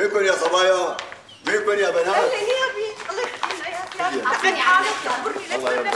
بيكن يا صبايا، بيكن يا بنات. اهلا يا ابي، الله يخلينا يا عافاني حالك، تخبرني الله يرضى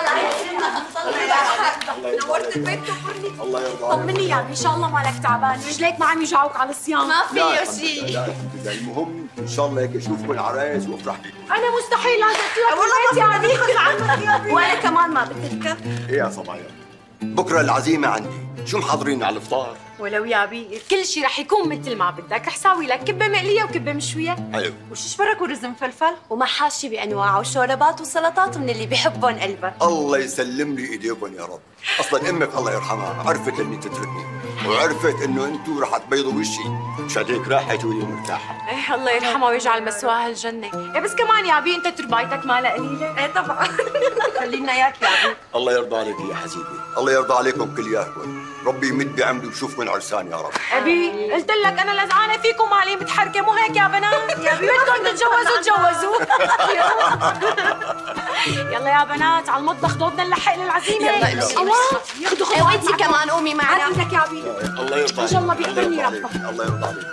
عليك. نورت البيت تخبرني. الله يرضى عليك. طمني يا ابي، ان شاء الله مالك تعبان، رجليك ما عم يوجعوك على الصيام؟ ما فيه شيء. شيء. لا الحمد لله، المهم ان شاء الله هيك اشوفكم عرايس وافرح بكم. انا مستحيل لازم البيت يا ابي. خذ عنك يا ابي. وانا كمان ما بدك. ايه يا صبايا، بكره العزيمه عندي، شو محضرين على الافطار؟ ولو يا ابي كل شيء رح يكون مثل ما بدك، رح ساوي لك كبه مقليه وكبه مشويه. حلو. وششبرك ورز مفلفل ومحاشي بانواعه وشوربات وسلطات من اللي بيحبهم قلبك. الله يسلم لي ايديكم يا رب. اصلا امك الله يرحمها عرفت اني تتركني، وعرفت انه انتم رح تبيضوا وشي، مشان هيك راحت وهي مرتاحه. ايه الله يرحمها ويجعل مسواها الجنه. إيه بس كمان يا ابي انت تربايتك مالها قليله. ايه طبعا. خلينا اياك يا ابي. الله يرضى عليك يا حبيبي، الله يرضى عليكم كلياتكم، ربي يمد بعمري ويشوفكم عرسان يا رب. ابي قلت لك انا لزعانه فيكم مالي متحركه، مو هيك يا بنات؟ يا ابي بدكم تتجوزوا تجوزوا. يلا يا بنات على المطبخ، ضوبنا نلحق للعزيمه. يلا امشي خذوا وانت كمان قومي معنا. عندك يا ابي. الله يرضى عليك. ان شاء الله بيقبلني الله يرضى ربك. عليك. الله يرضى عليك.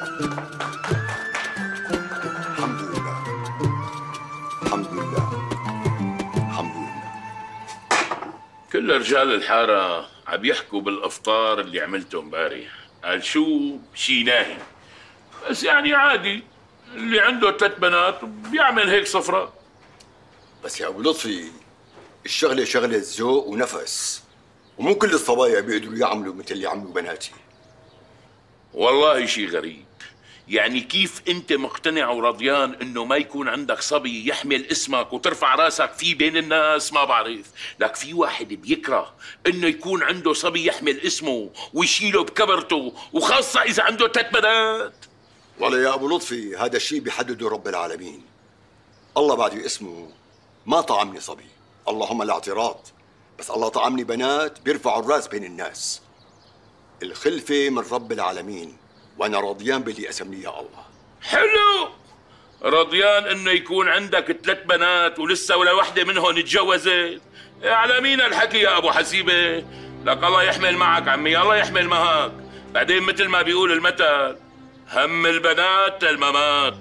الحمد لله، الحمد لله، الحمد لله. كل رجال الحارة عم يحكوا بالافطار اللي عملته امبارح، قال شي ناهي، بس يعني عادي، اللي عنده 3 بنات بيعمل هيك سفرة. بس يا ابو لطفي، الشغله شغله ذوق ونفس، ومو كل الصبايا بيقدروا يعملوا مثل اللي عملوا بناتي. والله شي غريب، يعني كيف انت مقتنع ورضيان انه ما يكون عندك صبي يحمل اسمك وترفع راسك فيه بين الناس؟ ما بعرف، لك في واحد بيكره انه يكون عنده صبي يحمل اسمه ويشيله بكبرته، وخاصة اذا عنده 3 بنات. والله يا ابو لطفي، هذا الشيء بيحدده رب العالمين. الله بعد اسمه ما طعمني صبي، اللهم لا اعتراض، بس الله طعمني بنات بيرفعوا الراس بين الناس. الخلفة من رب العالمين، وانا رضيان باللي قسم لي يا الله. حلو، رضيان انه يكون عندك 3 بنات ولسه ولا وحده منهم اتجوزت. على مين الحكي يا ابو حسيبه؟ لك الله يحمل معك عمي، الله يحمل معك. بعدين مثل ما بيقول المثل، هم البنات الممات.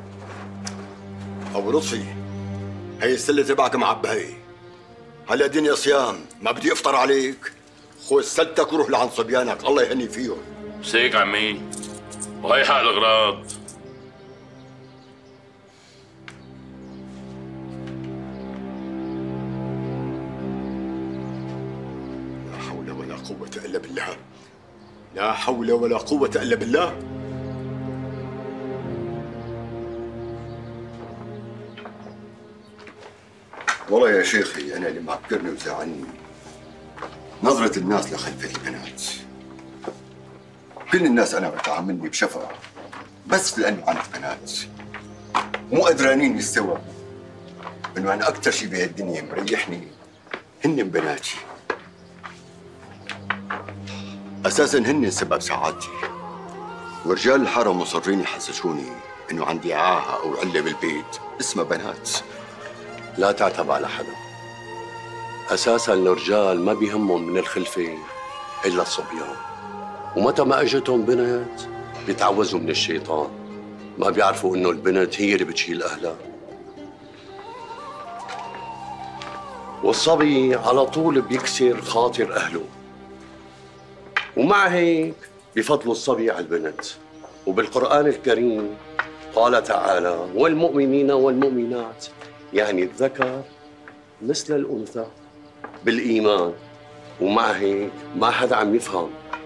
ابو لطفي، هي السله تبعك معبهي، هلا الدنيا صيام، ما بدي افطر عليك. خذ سلتك وروح لعند صبيانك، الله يهني فيهم. بس هيك عمي، وهي حق الاغراض. لا حول ولا قوة إلا بالله، لا حول ولا قوة إلا بالله. والله يا شيخي، أنا اللي معكرني وزعلني نظرة الناس لخلفة البنات. كل الناس أنا بتعاملني بشفقة، بس لأني عندي بنات مو قدرانين يستوعبوا إنه أنا أكثر شيء بهالدنيا مريحني هن بناتي. أساساً هن سبب سعادتي، ورجال الحارة مصرين يحسسوني إنه عندي عاهة أو علة بالبيت اسمها بنات. لا تعتب على حدا، أساساً الرجال ما بيهمهم من الخلفة إلا الصبيان، ومتى ما اجتهم بنت بيتعوزوا من الشيطان، ما بيعرفوا إنه البنت هي اللي بتشيل أهلها. والصبي على طول بيكسر خاطر أهله، ومع هيك بفضلوا الصبي على البنت. وبالقرآن الكريم قال تعالى: والمؤمنين والمؤمنات، يعني الذكر مثل الأنثى بالإيمان. ومع هيك ما حدا عم يفهم.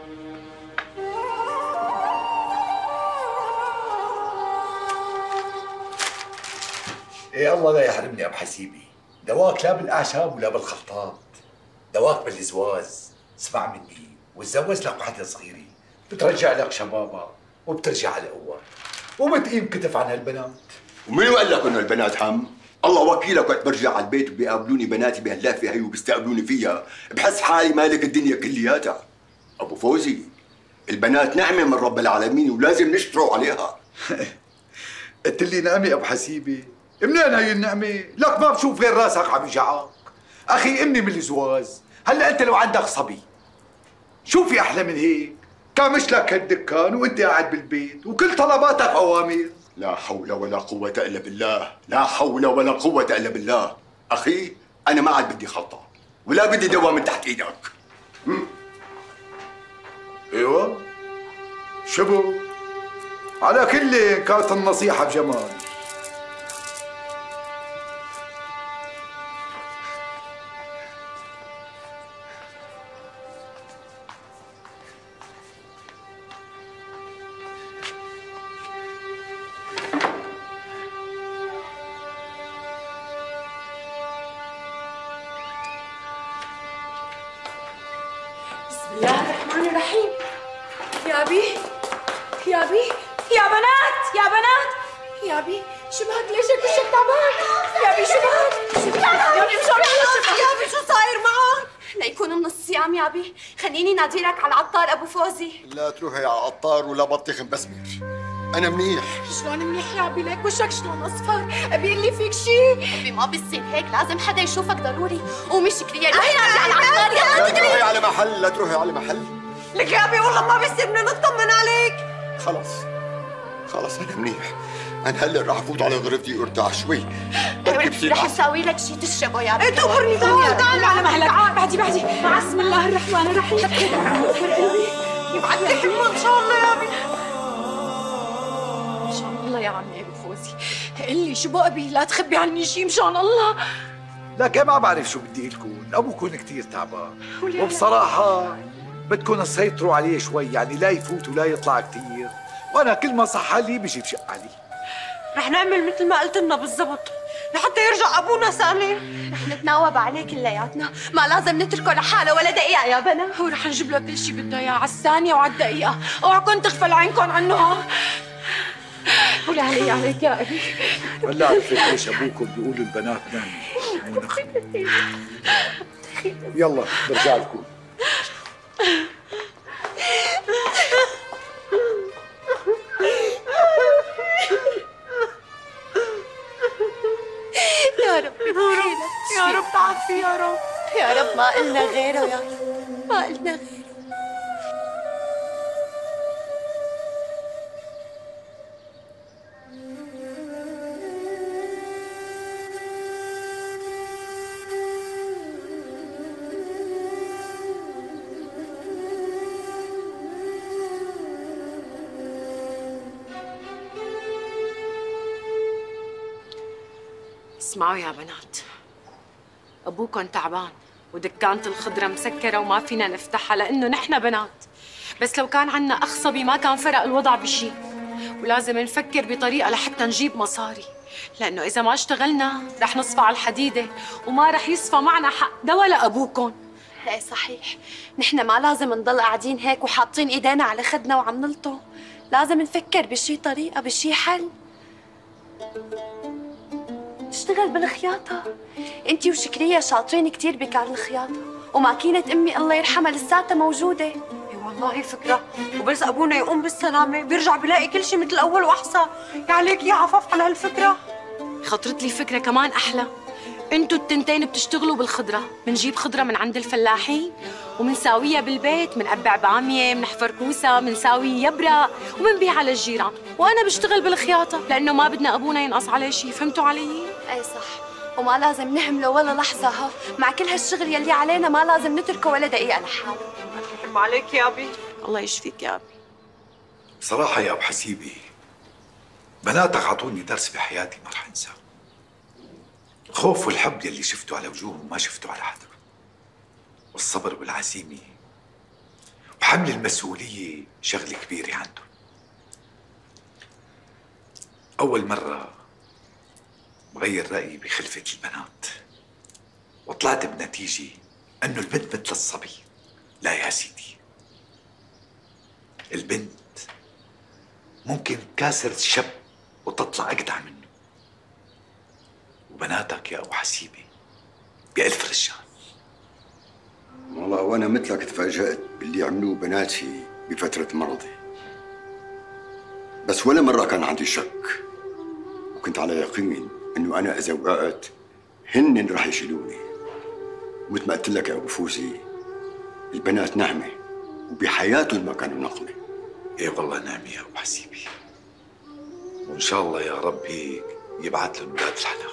ايه الله لا يحرمني ابو حسيبي، دواك لا بالاعشاب ولا بالخلطات، دواك بالزواز. اسمع مني، وتزوج لك وحده صغيره بترجع لك شبابك وبترجع القوة وبتقيم كتف عن هالبنات. ومين قال لك انه البنات هم؟ الله وكيلك، وقت برجع على البيت وبيقابلوني بناتي بهاللافه هي وبيستقبلوني فيها، بحس حالي مالك الدنيا كلياتها. ابو فوزي، البنات نعمه من رب العالمين ولازم نشكره عليها. قلت لي نعمه ابو حسيبي؟ منين هي النعمه؟ لك ما بشوف غير راسك عم يجعك. اخي امي من الزواز، هلا انت لو عندك صبي شو في احلى من هيك؟ كامش لك هالدكان وانت قاعد بالبيت وكل طلباتك اوامر. لا حول ولا قوة إلا بالله، لا حول ولا قوة إلا بالله. أخي أنا ما عاد بدي خلطة ولا بدي دواء من تحت إيدك. ايوه شبو، على كل كانت النصيحة بجمال. بسم الله الرحمن الرحيم. يا بي يا بي يا بنات يا بنات يا بي شو بهك؟ ليش هيك وشك تعبان؟ يا بي شو بهك؟ يا بي مشان يا بي شو صاير معك؟ ليكون من الصيام يا بي، خليني ناديلك على العطار ابو فوزي. لا تروحي على عطار ولا بطيخ مبسمر، أنا منيح. شلون منيح يا بي؟ ليك وشك شلون اصفر؟ ابي اللي فيك شيء. ابي ما بيصير هيك، لازم حدا يشوفك ضروري. قومي شكرية روحي نادي على العطار. لا تروحي على محل، لا تروحي على محل. لك يا ابي والله ما بيصير، بدنا نطمن عليك. خلص أنا منيح. أنا هلا راح أفوت على غرفتي وارتاح شوي. بدي بصير رح نساوي لك شيء تشربه يا بي. تقبرني تعالي على مهلك. بعدي بسم الله الرحمن الرحيم. يبعد لك حكمه ان شاء الله يا بي. مشان الله يا عمي ابو فوزي، قلي شو بقى بي؟ لا تخبي عني شيء مشان الله. لك ما بعرف شو بدي لكم، ابوكم كثير تعبان، وبصراحة بدكم تسيطروا عليه شوي، يعني لا يفوت ولا يطلع كثير، وانا كل ما صح لي بيجي بشق علي. رح نعمل مثل ما قلت لنا بالضبط لحتى يرجع ابونا سالم. رح نتناوب عليه كلياتنا، ما لازم نتركه لحاله ولا دقيقة يا بنا. ورح نجيب له كل شيء بده اياه على الثانية وعلى الدقيقة، اوعكم تغفل عينكم عنه. قولي عليك يا ابي. هلا عرفت ليش ابوكم بيقولوا البنات نامي مو نخلي. يلا برجع لكم. يا رب يا رب تعافي يا رب. يا رب ما قلنا غيره يا رب، ما قلنا غيره. اسمعوا يا بنات، ابوكم تعبان ودكانة الخضرة مسكرة وما فينا نفتحها لأنه نحن بنات، بس لو كان عنا أخ صبي ما كان فرق الوضع بشي، ولازم نفكر بطريقة لحتى نجيب مصاري، لأنه إذا ما اشتغلنا رح نصفى على الحديدة وما رح يصفى معنا حق ده ولا أبوكم. ايه صحيح، نحن ما لازم نضل قاعدين هيك وحاطين ايدينا على خدنا وعم نلطم، لازم نفكر بشي طريقة بشي حل. نشتغل بالخياطة، انتي وشكرية شاطرين كتير بكار الخياطة، وماكينة امي الله يرحمها لساتها موجودة. اي والله فكرة، وبس ابونا يقوم بالسلامة بيرجع بلاقي كل شيء مثل اول واحسن. يا عليك يا عفاف على هالفكرة. خطرت لي فكرة كمان أحلى، انتوا التنتين بتشتغلوا بالخضرة، بنجيب خضرة من عند الفلاحين ومنساويها بالبيت، منقبع بامية، منحفر كوسة، منساوي يبرق ومنبيعها للجيران، وأنا بشتغل بالخياطة لأنه ما بدنا أبونا ينقص عليه شيء، فهمتوا علي؟ ايه صح، وما لازم نهمله ولا لحظة. ها مع كل هالشغل يلي علينا ما لازم نتركه ولا دقيقة لحاله. رحم عليك يا ابي. الله يشفيك يا أبي. بصراحة يا ابو حسيبي، بناتك اعطوني درس بحياتي ما رح انساه. الخوف والحب يلي شفته على وجوههم ما شفته على حدا، والصبر والعزيمة وحمل المسؤولية شغلة كبيرة عندهم. أول مرة بغير رأيي بخلفة البنات، وطلعت بنتيجة أنه البنت مثل الصبي. لا يا سيدي، البنت ممكن تكاسر الشاب وتطلع أجدع منه، وبناتك يا أبو حسيبي بألف رجال. والله وأنا مثلك تفاجأت باللي عملوه بناتي بفترة مرضي، بس ولا مرة كان عندي شك، وكنت على يقين إنه أنا إذا وقعت هن رح يشيلوني. ومثل ما قلت لك يا أبو فوزي، البنات نعمة وبحياتهم ما كانوا نقمة. إيه والله نعمة يا أبو حسيبي. وان شاء الله يا رب هيك يبعث لهم اولاد الحلال.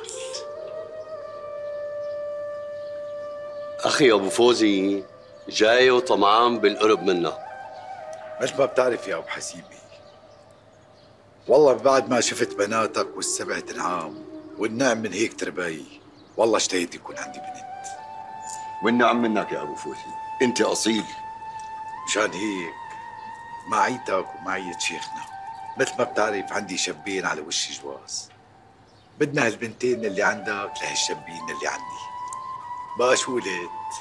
اخي ابو فوزي جاي وطمعان بالقرب منا. مثل ما بتعرف يا ابو حسيبي، والله بعد ما شفت بناتك والسبع انعام والنعم من هيك ترباي، والله اشتهيت يكون عندي بنت. والنعم منك يا ابو فوزي، انت اصيل. مشان هيك معيتك ومعية شيخنا، مثل ما بتعرف عندي شابين على وش جواز. بدنا هالبنتين اللي عندك لهالشابين اللي عندي. بقى شو قلت؟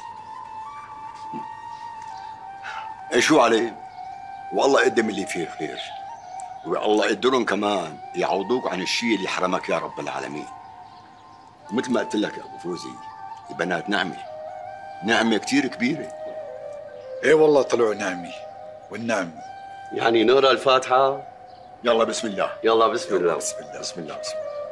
شو عليه؟ والله قدم اللي فيه خير، والله يقدرهم كمان يعوضوك عن الشيء اللي حرمك يا رب العالمين. ومثل ما قلت لك يا ابو فوزي، البنات نعمه كثير كبيره. ايه والله طلعوا نعمي، والنعم يعني نقرا الفاتحه؟ يلا بسم الله. يلا بسم الله. بسم الله بسم الله بسم الله.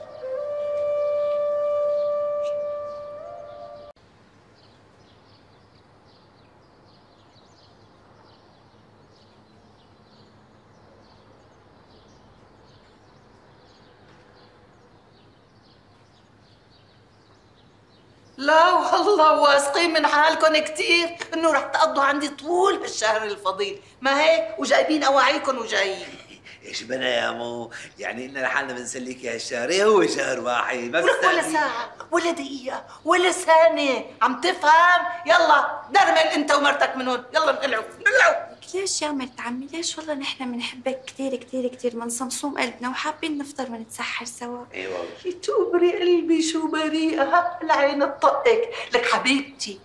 لا والله واثقين من حالكم كثير انه رح تقضوا عندي طول هالشهر الفضيل، ما هيك؟ وجايبين اواعيكم وجايين. ايش بنا يا مو؟ يعني إننا لحالنا بنسليك هالشهر، إيه هو شهر واحد ما ولا ساعة ولا دقيقة ولا ثانية، عم تفهم؟ يلا درمل انت ومرتك من هون، يلا نقلعوا. ليش يا مرت عمي؟ ليش والله نحن بنحبك كثير كثير كثير من صمصوم قلبنا وحابين نفطر ونتسحر سوا. اي والله. تبري قلبي شو بريئة، العين تطقك. لك حبيبتي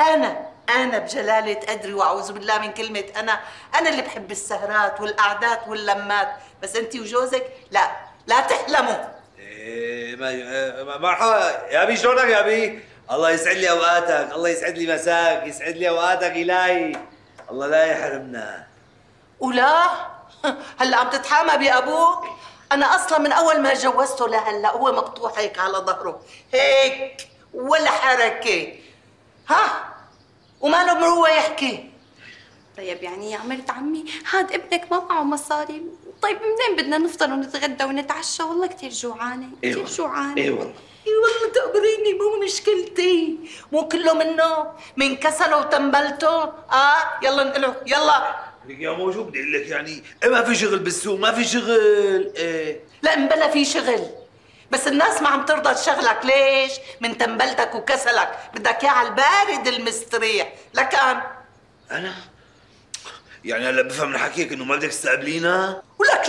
أنا بجلالة قدري وأعوذ بالله من كلمة أنا اللي بحب السهرات والقعدات واللمات، بس أنت وجوزك لا تحلموا. إيه مرحبا يا بي، شلونك يا بي؟ الله يسعد لي أوقاتك، الله يسعد لي مساك، يسعد لي أوقاتك إلهي، الله لا يحرمنا. ولا هلا عم تتحامى بأبوك؟ أنا أصلا من أول ما جوزته لهلا هو مقطوع هيك على ظهره، هيك ولا حركة. ها وما له مروة يحكي. طيب يعني يا مرت عمي هاد ابنك ما معه مصاري، طيب منين بدنا نفطر ونتغدى ونتعشى؟ والله كثير جوعانة كثير جوعانة. اي والله. اي والله تقبريني، مو مشكلتي، مو كله منه من كسله وتنبلته. يلا نقلعوا يلا. يا مو شو بدي اقول لك، يعني ما في شغل بالسوق، ما في شغل. ايه لا مبلا في شغل، بس الناس ما عم ترضى تشغلك. ليش؟ من تنبلتك وكسلك، بدك اياه على البارد المستريح. لكان انا يعني هلا بفهم من حكيك انه ما بدك تستقبلينا؟ ولك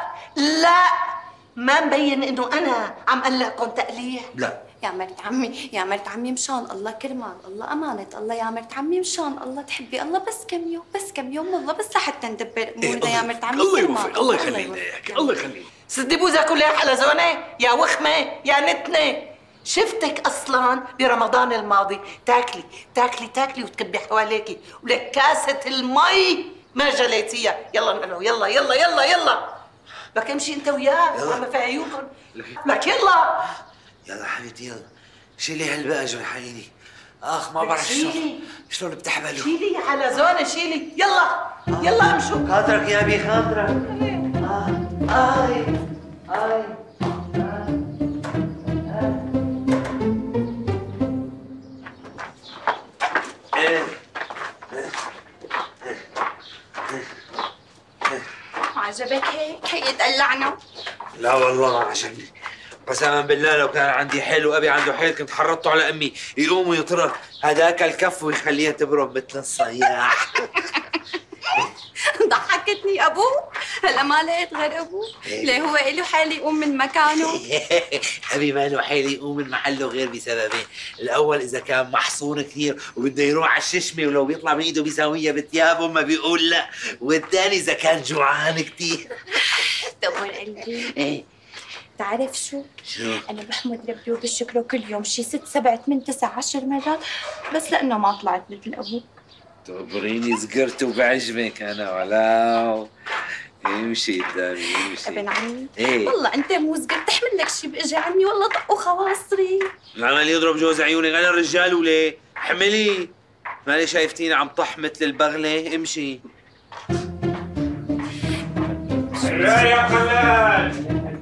لا ما مبين انه انا عم قلقكم تقليع. لا يا مرت عمي مشان الله، كرمال الله، أمانة الله يا مرت عمي، مشان الله تحبي الله، بس كم يوم والله، بس لحتى ندبر أمورنا يا مرت عمي. الله يوفقك، الله يخلينا اياك، الله يخليك. سدي بوزك ولا يا حلزونه يا وخمه يا نتنه. شفتك اصلا برمضان الماضي تاكلي وتكبي حواليكي، ولك كاسه المي ما جليتيها. يلا نقلوا يلا لك امشي انت وياه، عم في عيونكم. لك يلا حبيبتي يلا شيلي هالبقى جرحيني. ما بعرف شلون بتحملوا. شيلي يا حلزونه شيلي. يلا امشوا. خاطرك يا بي خاطرك. عجبك هي دلعنا؟ لا والله ما عجبني، قسما بالله لو كان عندي حيل وابي عنده حيل كنت حرضته على امي يقوم ويطرق هذاك الكف ويخليها تبرم مثل الصياح. ضحكتني ابوه، هلا ما لقيت غير ابوه، ليه هو له حال يقوم من مكانه؟ ابي ما له حيل يقوم من محله غير بسببين، الاول اذا كان محصون كثير وبده يروح على الششمه ولو بيطلع من ايده بيساويها بثيابه ما بيقول لا، والثاني اذا كان جوعان كثير. دور قلبي تعرف شو؟ أنا بحمد ربي وبشكره كل يوم شي 6 7 8 9 10 مرات، بس لأنه ما طلعت مثل أبوه. تخبريني زقرت وبعجبك أنا ولا امشي قدامي امشي. ابن عمي ايه والله أنت مو زقرت، تحمل لك شي بإجي عني والله طقوا خواصري. العمل يضرب جوز عيونك، أنا الرجال وليه؟ حملي مالي شايفتيني عم طح مثل البغلة. امشي. يا خلال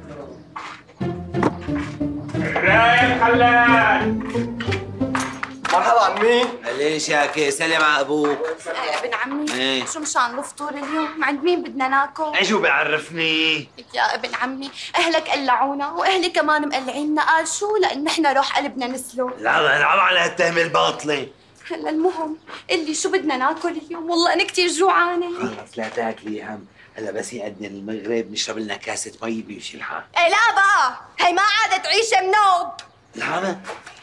خلال. مرحبا عمي. ليش ياكي سلم على ابوك. ابن عمي ايه؟ شو مشان الفطور اليوم؟ عند مين بدنا ناكل؟ شو بيعرفني؟ يا ابن عمي اهلك قلعونا واهلي كمان مقلعيننا. قال شو؟ لان نحن روح قلبنا نسلو. لا نلعب على هالتهمة الباطلة. هلا المهم قلي شو بدنا ناكل اليوم؟ والله انا كثير جوعانه. خلص لا تاكلي هم، هلا بس يأذن المغرب نشرب لنا كاسة مي بيمشي الحال. ايه لا بقى، هي ما عادت عيشه منوب. العمى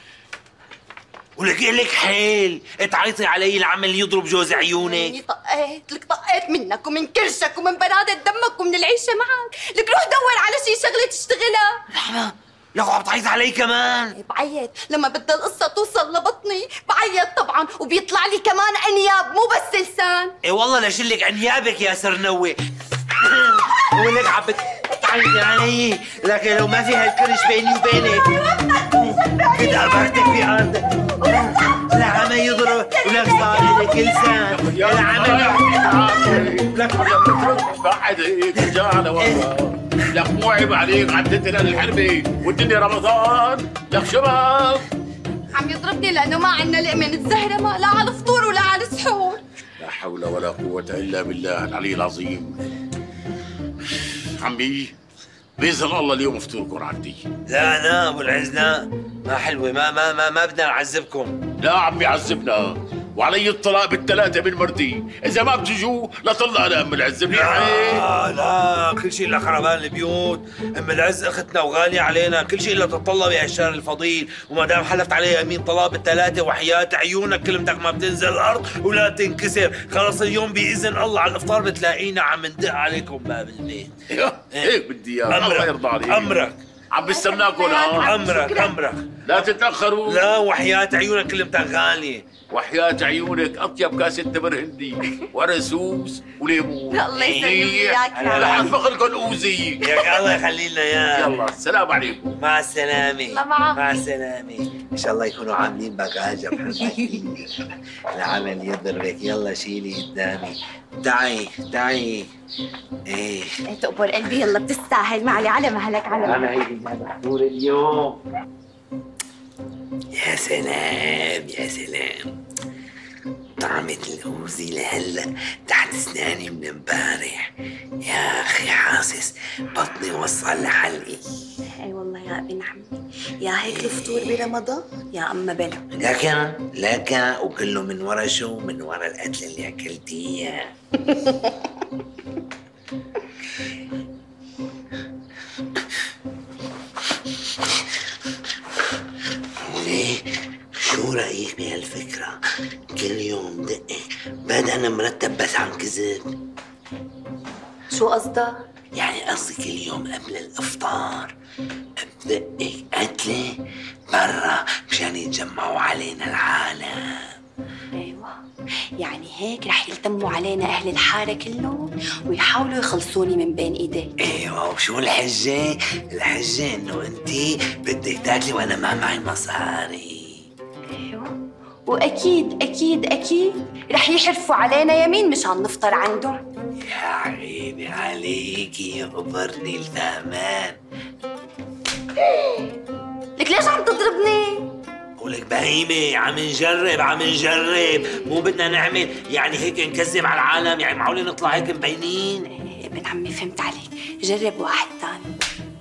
ولك لك حيل تعيطي علي العمى اللي يضرب جوز عيونك. طقيت لك، طقيت منك ومن كرشك ومن بنادة دمك ومن العيشه معك. لك روح دور على شي شغله تشتغلها. العمى لك عم تعيط علي كمان. بعيط لما بدها القصه توصل لبطني، بعيط طبعا وبيطلع لي كمان انياب مو بس لسان. ايه والله لشلك انيابك يا سرنوي. ولك عم بتعيطي علي، لكن لو ما في هالكرش بيني وبينك كنت قبرتك في ارضك. العمى يضرب ولك صار لك لسان. العمى لك بعد هيك رجعنا والله. لك مو عيب عليك، عدتنا الحربة والدنيا رمضان. لك شباب عم يضربني لانه ما عندنا لقمه متزهرمه لا على الفطور ولا على السحور. لا حول ولا قوة إلا بالله العلي العظيم. عمي بإذن الله اليوم فطوركم عندي. لا ابو العز لا، ما حلوه، ما بدنا نعذبكم. لا عمي عذبنا، وعلي الطلاق بالثلاثة من مرتي، إذا ما بتجوا لطلق أنا أم العز. لا كل شيء إلا خربان البيوت. أم العز أختنا وغالية علينا، كل شيء إلا تطلب يا الشهر الفضيل، وما دام حلفت علي يمين طلاق بالثلاثة وحياة عيونك كلمتك ما بتنزل الأرض ولا تنكسر. خلص اليوم بإذن الله على الإفطار بتلاقينا عم ندق عليكم باب البيت. هيك بدي إياك، الله يرضى عليك. أمرك عم بستناكم. أمرك لا تتأخروا. لا وحياة عيونك كلمتك غالية. وحياة عيونك أطيب كاسة تمر هندي ورسوس وليمون. الله يسلمك اياك يا لحد فخركم أوزي. يا الله يخلي لنا اياه. يلا السلام عليكم. مع السلامة. الله معك. مع السلامة. إن شاء الله يكونوا عاملين بقاجة بحبك. العمل يضربك. يلا شيلي قدامي. تعي. ايه تقبر قلبي. يلا بتستاهل. معلي على مهلك على مهلك. أنا هيدي محضور اليوم. يا سلام طعمة الأوزي لهلا تحت اسناني من امبارح. يا أخي حاسس بطني وصل لحلقي. اي والله يا ابن عمي، يا هيك الفطور برمضان يا اما بلا. لك وكله من ورا شو؟ من ورا القتلة اللي أكلتيها. ليه؟ شو رأيك بهالفكرة؟ كل يوم دقك بدنا مرتب بس عن كذب. شو قصدك؟ يعني قصدي كل يوم قبل الإفطار بدقك قتلة برا مشان يتجمعوا علينا العالم. ايوه يعني هيك رح يلتموا علينا اهل الحاره كلهم ويحاولوا يخلصوني من بين ايديك. ايوه وشو الحجه؟ الحجه انه انتي بدك تاكلي وانا ما معي مصاري. ايوه واكيد رح يحرفوا علينا يمين مشان نفطر عندهم. يا عيني عليكي يا قبرني الفهمان. لك ليش عم تضربني؟ ولك بهيمة عم نجرب مو بدنا نعمل يعني هيك نكذب على العالم. يعني معقولة نطلع هيك مبينين؟ ابن عمي فهمت عليك. جرب واحد ثاني.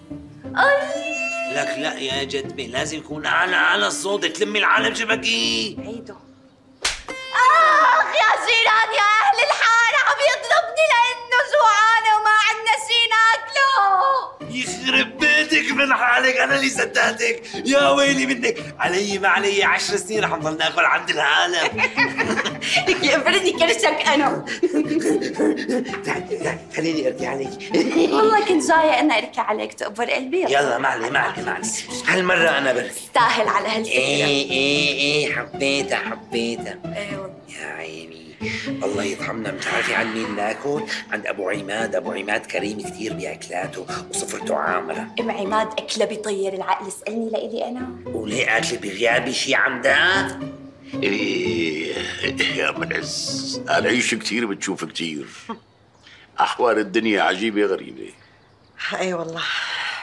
لك لا يا جدبي لازم يكون على الصوت تلمي العالم شبكي. عيدو. يا جيران يا اهل الحاره عم يضربني لانه جوعانه وما عندنا شي ناكله. يخرب بيتك من حالك. انا اللي صدقتك. يا ويلي منك. علي ما علي 10 سنين رح نضل ناكل عند العالم. لك يقبرني كرشك انا. تعالي خليني اركي عليك. والله كنت جايه انا اركي عليك تقبر قلبي. يلا معلي هالمره انا بركي. تستاهل على هالفكره. ايه حبيتها. ايوه يا عيني الله يرحمنا. بتعرفي عن مين ناكل؟ عند ابو عماد كريم كثير باكلاته وصفرته عامره. ام عماد اكله بيطير العقل. اسالني لإلي انا. وليه اكله بغيابي شي عمدات؟ إيه يا ام العز، انا عيش كثير بتشوف كثير. احوال الدنيا عجيبه غريبه. اي والله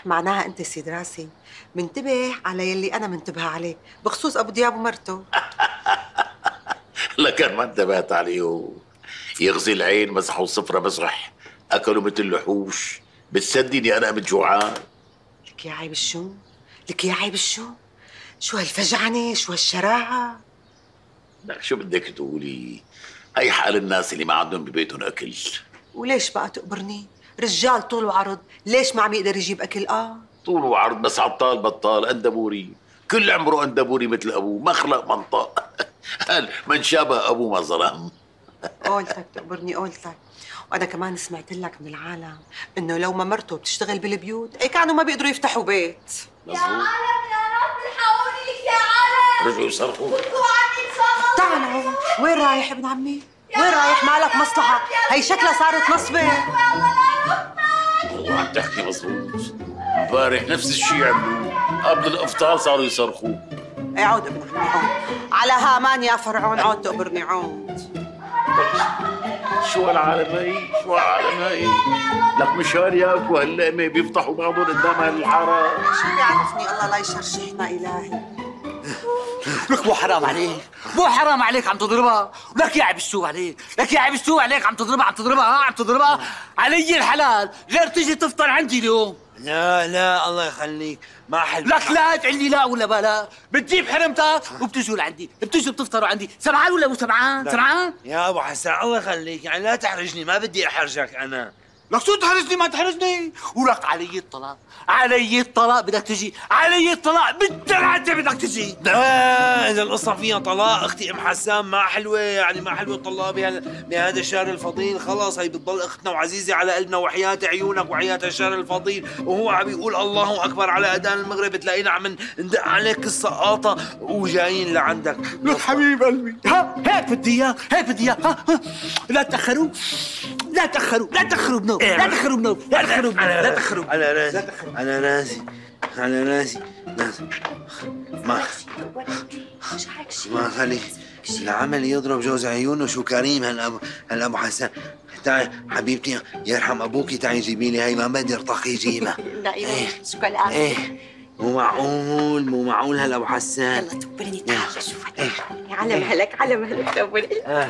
معناها انت سيد راسي منتبه على يلي انا منتبهه عليه بخصوص ابو دياب ومرته. لكن ما انتبهت عليه. يغزي العين مسحوا صفرة مسرح، اكلوا مثل الوحوش. بتصدقني انا قمت جوعان. لك يا عيب الشوم، لك يا عيب الشوم، شو هالفجعنه، شو هالشراعه. لك شو بدك تقولي؟ هي حال الناس اللي ما عندهم ببيتهم اكل. وليش بقى تقبرني؟ رجال طول وعرض، ليش ما عم يقدر يجيب اكل؟ طول وعرض بس عطال بطال اندبوري، كل عمره اندبوري مثل ابوه، ما خلق منطق. قال من شابه ابوه ما ظلم. قولتك تقبرني، قولتك. وانا كمان سمعت لك من العالم انه لو ما مرته بتشتغل بالبيوت اي كانوا ما بيقدروا يفتحوا بيت. يا عالم يا رب الحقوني لك يا عالم. رجعوا يصرخوا. فكوا عني ان شاء الله. تعالوا، وين رايح ابن عمي؟ وين رايح؟ مالك مصلحة؟ هي شكلها صارت نصبة. والله عم تحكي مظبوط. امبارح نفس الشيء عملوه، قبل الافطار صاروا يصرخوا. اي عود ابن عمي عود. على هامان يا فرعون عود تقبرني عود. شو هالعالم هي؟ شو هالعالم هي؟ لك مشان ياكلوا هاللقمة بيفضحوا بعضهم قدام هالحارة. شو بيعرفني الله لا يشرشحنا إلهي. لك مو حرام عليك، مو حرام عليك عم تضربها، لك يا عيب السوء عليك، لك يا عيب السوء عليك عم تضربها عم تضربها علي الحلال، غير تيجي تفطر عندي اليوم. لا الله يخليك، ما حل. لك لا تقول لي لا ولا بلا، بتجيب حرمتك وبتجوا لعندي، بتجوا بتفطروا عندي، سمعان ولا مو سمعان؟ سمعان؟ يا ابو حسن الله يخليك، يعني لا تحرجني، ما بدي احرجك انا. لك شو تحرجني ما تحرجني؟ ولك علي الطلاق، علي الطلاق بدك تجي، علي الطلاق بالدرعة بدك تجي. اذا القصه فيها طلاق اختي ام حسان ما حلوه، يعني ما حلوه الطلاق بهذا الشهر الفضيل، خلاص هي بتضل اختنا وعزيزه على قلبنا وحياه عيونك وحياه الشهر الفضيل، وهو عم يقول الله اكبر على اذان المغرب تلاقينا عم ندق عليك السقاطه وجايين لعندك. لك حبيب قلبي، ها هيك بدي اياك، هيك بدي اياك، ها لا تاخروا لا تاخروا لا تاخروا بنوم، لا تاخروا بنوم، لا تاخروا بنوم، لا تاخروا على راسي على راسي على راسي. ما خلي العمل يضرب جوز عيونه. شو كريم هالابو حسن. تعي حبيبتي يرحم ابوكي، تعي جيبي لي هي، ما بدي ارتقي جيبها. شكرا. ايه مو معقول هالابو حسن. يلا تقبلني تعال شوف. على مهلك على مهلك تقبلني.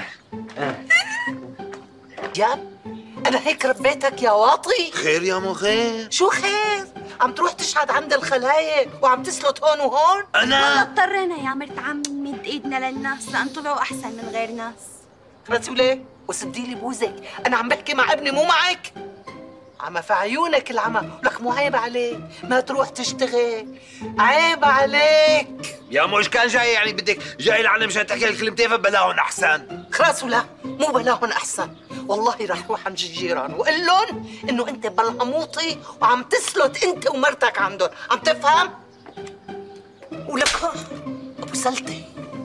دياب أنا هيك ربيتك يا واطي. خير يا مو خير. شو خير؟ عم تروح تشهد عند الخلايق وعم تسلط هون وهون؟ والله اضطرينا يا مرت عم نمد ايدنا للناس لأن طلعوا أحسن من غير ناس. رسولة وسدي لي بوزك، أنا عم بحكي مع ابني مو معك. عم في عيونك العمى، لك مو عيب عليك ما تروح تشتغل؟ عيب عليك. يا مو ايش كان جاي يعني بدك جاي لعنا مشان تحكي هالكلمتين فبلاهم احسن. خلاص ولا مو بلاهم احسن، والله رح روح عند الجيران وقول لهم انه انت بلهموطي وعم تسلط انت ومرتك عندهم، عم تفهم؟ ولك ابو سلطه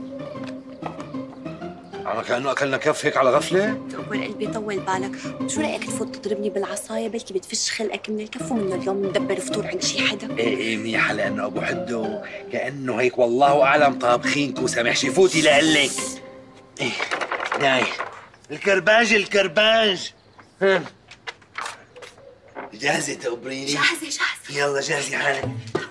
عم كأنه اكلنا كف هيك على غفله. تقبل قلبي طول بالك، شو رايك تفوت تضربني بالعصايه بلكي بتفش خلقك من الكف ومن اليوم ندبر فطور عند شي حدا. ايه منيحه لانه ابو حدو كانه هيك والله اعلم طابخين كوسه محشي. فوتي لقلك. ايه داي الكرباج جاهزه تقبريني؟ جاهزه. يلا جاهزي حالك.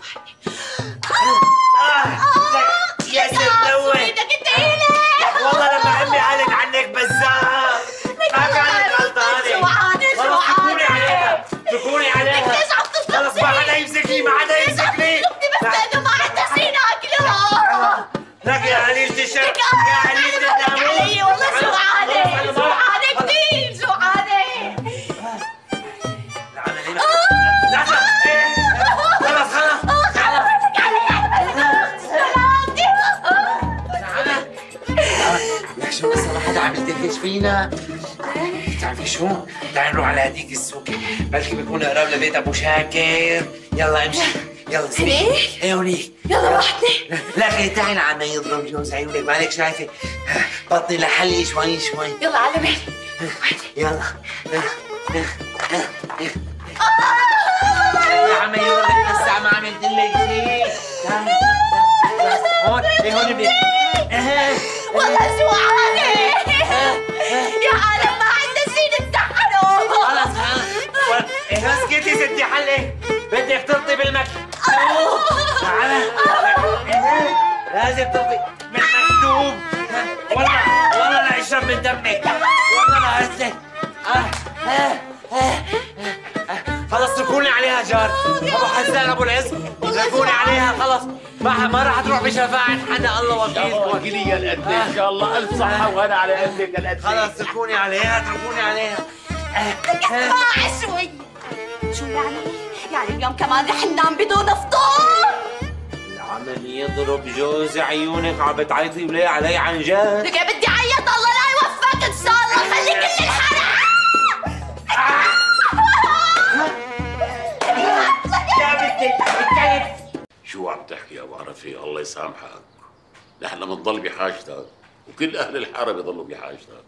يا ست نوه ايدك تقيله. والله لما عمي قالت عنك بزاها ما كانت غلطانه. جوعانه تكوني عليها ليش عم تصرخي؟ خلص ما حدا يمسكني ما حدا يمسكني. بس لانه ما عندنا شي ناكله. لك يا قليلة الشر يا قليلة الناموس. علي والله جوعانه كثير جوعانه. شو الصراحة ده عم يدهش فينا. بتعرفي شو؟ تعالي نروح على هديك السوق، بلكي بيكون قراب لبيت ابو شاكر. يلا امشي يلا سيدي. هنيك؟ ايه هونيك. يلا وحدي. لا خلي تعالي عنا يضرب جوز عيونك، مالك شايفة بطني لحلي شوي. يلا على مهلي. يلا يا عمي يضربك هسه ما عملت لك شيء. هون هون بدك. والله جوعانه يا عالم ما عندنا شي نتسحره. خلص اسكتي ستي حلي. بدك ترضي بالمكتوب. لازم ترضي بالمكتوب. والله لا اشرب من دمك، والله لا هزك. خلص اتركوني عليها جار. ابو حسان ابو العز اتركوني عليها خلص، ما راح تروح بشفاعة حدا، الله وكيلكم. وكيلي القد ان شاء الله، الف صحة وهنا على قدك القد. خلص اتركوني عليها اتركوني عليها. اسمع شوي. شو يعني؟ يعني اليوم كمان رح ننام بدون فطور؟ العمل يضرب جوز عيونك، عم بتعيطي وليه علي عن جد؟ لك بدي عيط، الله لا يوفقك ان شاء الله، خلي كل الحرام. يا بنتي الكلب. شو عم تحكي يا ابو عرفي؟ الله يسامحك، نحن بنضل بحاجتك وكل اهل الحاره بيضلوا بحاجتك.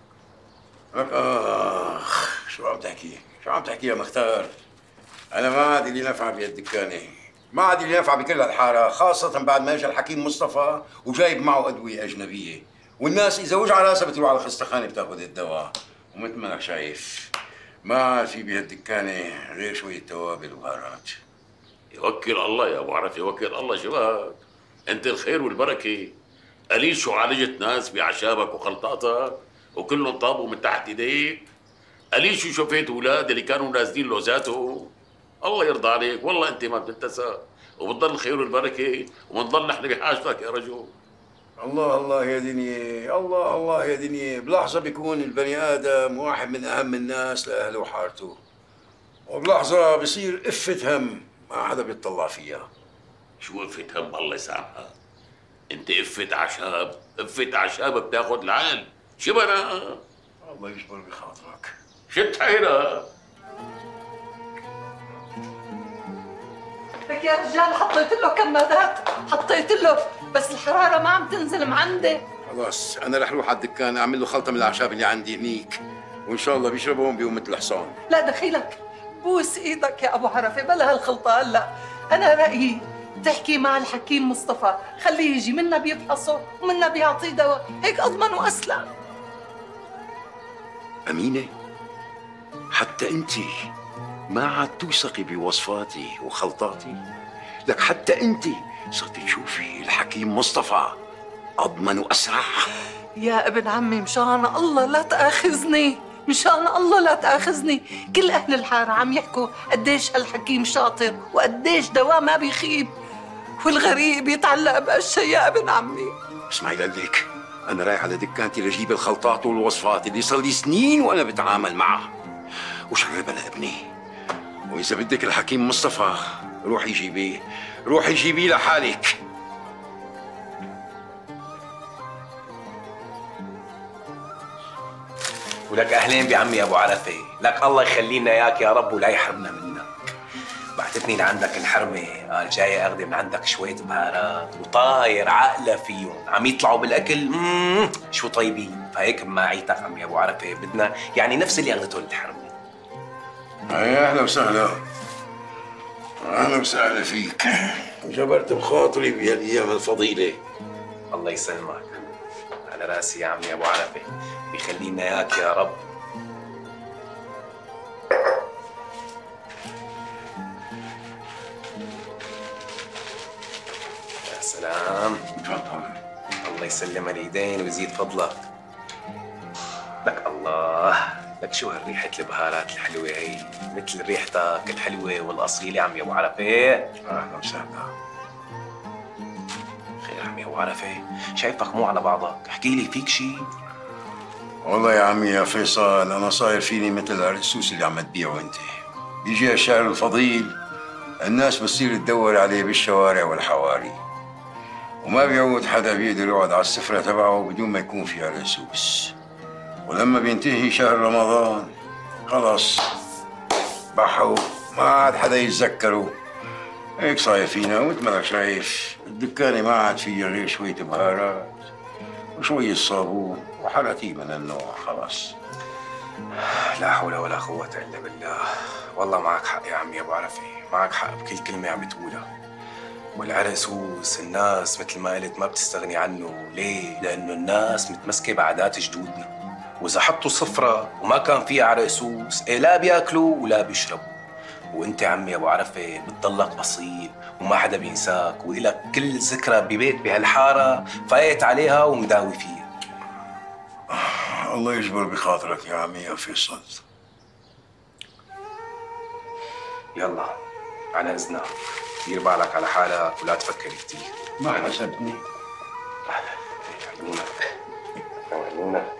شو عم تحكي؟ شو عم تحكي يا مختار؟ أنا ما عاد لي نفعة بهالدكانة، ما عاد لي نفعة بكل الحارة، خاصة بعد ما اجى الحكيم مصطفى وجايب معه أدوية أجنبية، والناس إذا وجع راسها بتروح على الخستخانة بتاخذ الدواء، ومثل ما أنك شايف ما عاد في بهالدكانة غير شوية توابل وبهارات. يوكل الله يا ابو عرفي، يوكل الله. شباب انت الخير والبركه، قليل شو عالجت ناس باعشابك وخلطاتك وكلهم طابوا من تحت ايديك، قليل شو شفيت اولاد اللي كانوا نازلين لوزاتهم. الله يرضى عليك، والله انت ما بتنتسى وبتضل الخير والبركه وبنضل نحن بحاجتك يا رجل. الله الله يا دنيا، الله الله يا دنيا، بلحظة بيكون البني آدم واحد من أهم الناس لأهله وحارته، وبلحظة بصير قفة هم ما حدا بيطلع فيها. شو قفة هم؟ الله يسامحك، انت قفة اعشاب، قفة اعشاب بتاخذ العقل، شبنا. الله يجبر بخاطرك. شت حيرة لك يا رجال، حطيت له كمادات، حطيت له، بس الحرارة ما عم تنزل معندي. خلاص أنا رح روح على الدكان أعمل له خلطة من الأعشاب اللي عندي هنيك، وإن شاء الله بيشربهم بيوم مثل الحصان. لا دخيلك، بوس إيدك يا أبو عرفة، بلا هالخلطة هلا. أنا رأيي تحكي مع الحكيم مصطفى، خليه يجي منا بيفحصه ومنا بيعطيه دواء، هيك أضمن وأسلم. أمينة، حتى أنت ما عاد توثقي بوصفاتي وخلطاتي، لك حتى أنت صرت تشوفي الحكيم مصطفى أضمن وأسرع. يا ابن عمي مشان الله لا تآخذني، مشان الله لا تآخذني، كل أهل الحارة عم يحكوا قديش هالحكيم شاطر وقديش دواء ما بيخيب، والغريب يتعلق بقشة يا ابن عمي. اسمعي لك، أنا رايح على دكانتي لجيب الخلطات والوصفات اللي صار لي سنين وأنا بتعامل معها وشربها لابني، وإذا بدك الحكيم مصطفى روحي جيبيه، روحي جيبيه لحالك. ولك اهلين بعمي ابو عرفه، لك الله يخلي لنا اياك يا رب ولا يحرمنا منك. بعتتني لعندك الحرمه، قال جاي اخذ من عندك شويه بهارات وطاير عقله فيهم، عم يطلعوا بالاكل شو طيبين، فهيك بماعيتك عمي ابو عرفه بدنا يعني نفس اللي اخذته للحرمه. اهلا وسهلا، اهلا وسهلا فيك، جبرت بخاطري بهالايام الفضيله. الله يسلمك، على راسي يا عمي ابو عرفه، بيخلي لنا اياك يا رب. يا سلام، تفضل. الله يسلم الايدين ويزيد فضلك. لك الله، لك شو هالريحة البهارات الحلوة هي، مثل ريحتك الحلوة والأصيلة عمي أبو عرفة. أهلا وسهلا. خير عمي أبو عرفة، شايفك مو على بعضك، احكي لي فيك شيء؟ والله يا عمي يا فيصل، أنا صاير فيني مثل الرسوس اللي عم تبيعه أنت. بيجي الشهر الفضيل الناس بتصير تدور عليه بالشوارع والحواري، وما بيعود حدا بيقدر يقعد على السفرة تبعه بدون ما يكون فيها رسوس. ولما بينتهي شهر رمضان خلص بحوا، ما عاد حدا يتذكروا. هيك صاير فينا، وانت مالك شايف الدكانة ما عاد فيها غير شوية بهارات وشوية صابون وحراتي من النوع، خلاص. لا حول ولا قوة إلا بالله. والله معك حق يا عمي أبو عرفة، معك حق بكل كلمة عم بتقولها. والعرقسوس الناس مثل ما قلت ما بتستغني عنه، ليه؟ لأنه الناس متمسكة بعادات جدودنا، وإذا حطوا صفرة وما كان فيها عرقسوس لا بياكلوا ولا بيشربوا. وانت يا عمي ابو عرفه بتضلك اصيل وما حدا بينساك، والك كل ذكرى ببيت بهالحاره فايت عليها ومداوي فيها. الله يجبر بخاطرك يا عمي يا فيصل. يلا على اذنك، دير بالك على حالك ولا تفكر كثير. ما حسبني. عيونك عيونك.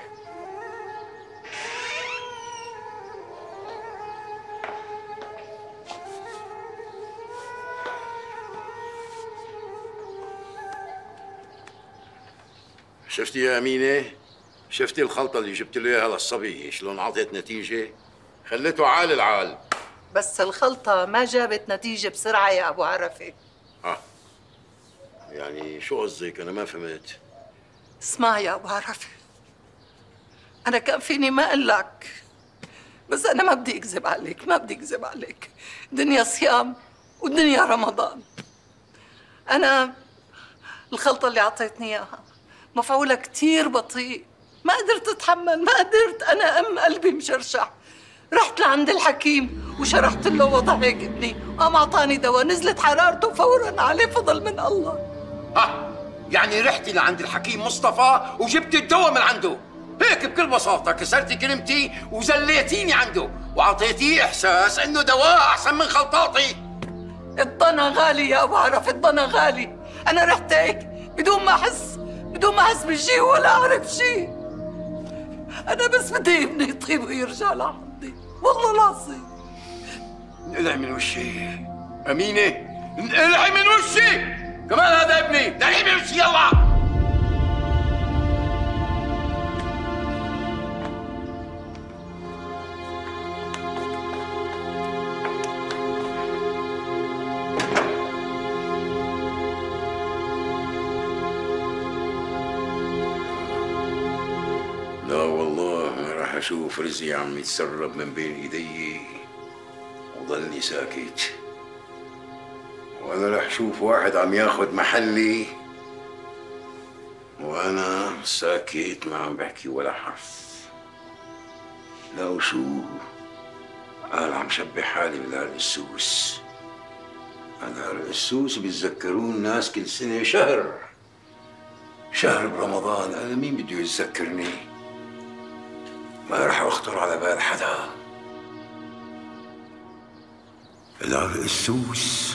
شفتي يا أمينة؟ شفتي الخلطة اللي جبت له إياها للصبي شلون عطت نتيجة؟ خلته عال العال. بس الخلطة ما جابت نتيجة بسرعة يا أبو عرفة. يعني شو قصدك؟ أنا ما فهمت. اسمع يا أبو عرفة، أنا كان فيني ما أقول لك، بس أنا ما بدي أكذب عليك، ما بدي أكذب عليك. دنيا صيام ودنيا رمضان. أنا الخلطة اللي أعطيتني إياها مفعولها كتير بطيء، ما قدرت أتحمل، ما قدرت. أنا قلبي مشرشح. رحت لعند الحكيم وشرحت له وضع هيك ابني، قام أعطاني دواء، نزلت حرارته فورا، عليه فضل من الله. يعني رحتي لعند الحكيم مصطفى وجبتي الدواء من عنده هيك بكل بساطة، كسرتي كلمتي وزليتيني عنده وعطيتيه إحساس إنه دواء أحسن من خلطاتي. الضنا غالي يا أبو عرف، الضنا غالي. أنا رحت هيك بدون ما أحس بشيء ولا أعرف شيء. أنا بس بدي ابني يطيب ويرجع لعندي، والله العظيم. انقلعي من وشي أمينة، انقلعي من وشي. كمان هذا ابني، انقلعي من وشي يلا. لا والله ما راح اشوف رزقي عم يتسرب من بين ايدي وضلني ساكت، ولا رح اشوف واحد عم ياخذ محلي وانا ساكت ما عم بحكي ولا حرف. لا وشو قال عم شبه حالي بدار السوس. دار السوس بيتذكرون الناس كل سنه شهر برمضان. انا مين بده يتذكرني؟ ما رح اخطر على بال حدا. دار السوس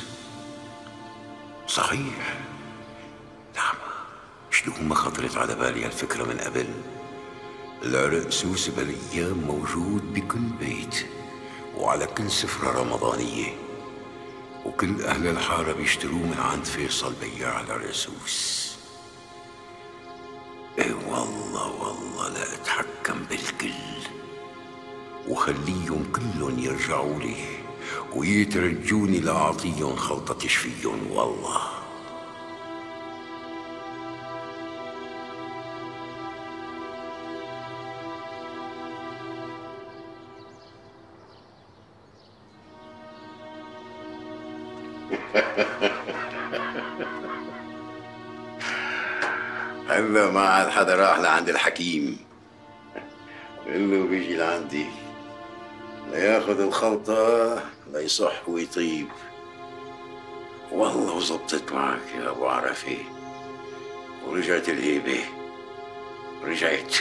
صحيح، نعم. شلون ما خطرت على بالي هالفكرة من قبل؟ العرق سوس بهالايام موجود بكل بيت وعلى كل سفرة رمضانية، وكل أهل الحارة بيشتروه من عند فيصل بياع العرقسوس. اي والله لا اتحكم بالكل وخليهم كلهم يرجعوا لي ويترجوني لأعطيهم خلطة تشفيهم. والله هلا ما عاد حدا راح لعند الحكيم، إنه بيجي لعندي لياخذ الخلطة ليصح ويطيب. والله وزبطت معك يا أبو عرفة، ورجعت الهيبة، رجعت.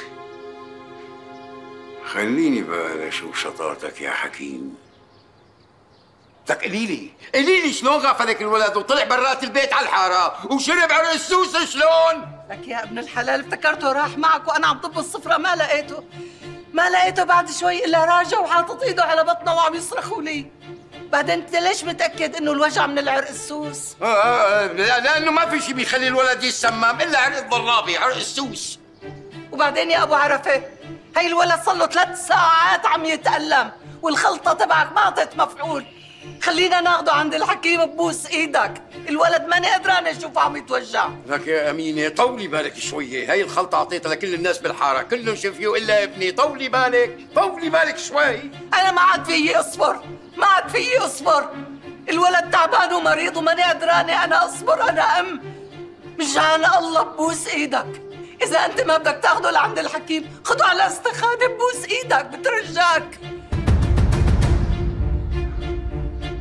خليني بقى أشوف شطارتك يا حكيم. لك قليلي شلون غفلك الولد وطلع برات البيت على الحارة وشرب عرق السوس شلون؟ لك يا ابن الحلال افتكرته راح معك وانا عم طب الصفرة، ما لقيته بعد شوي الا راجع وحاطط ايده على بطنه وعم يصرخوا لي. بعدين انت ليش متاكد انه الوجع من العرق السوس؟ لانه ما في شيء بيخلي الولد يتسمم الا عرق الضرابي، عرق السوس. وبعدين يا ابو عرفه، هي الولد صار له 3 ساعات عم يتألم والخلطه تبعك ما اعطت مفعول. خلينا ناخده عند الحكيم ببوس ايدك، الولد ماني قدرانه اشوفه عم يتوجع. لك يا امينه طولي بالك شويه، هي الخلطه اعطيتها لكل الناس بالحاره، كلهم شفيوا الا ابني. طولي بالك شوي. انا ما عاد فيي اصبر، الولد تعبان ومريض وماني قدرانه انا اصبر. انا ام، مشان الله ببوس ايدك، اذا انت ما بدك تاخده لعند الحكيم خده على استخانه ببوس ايدك بترجاك.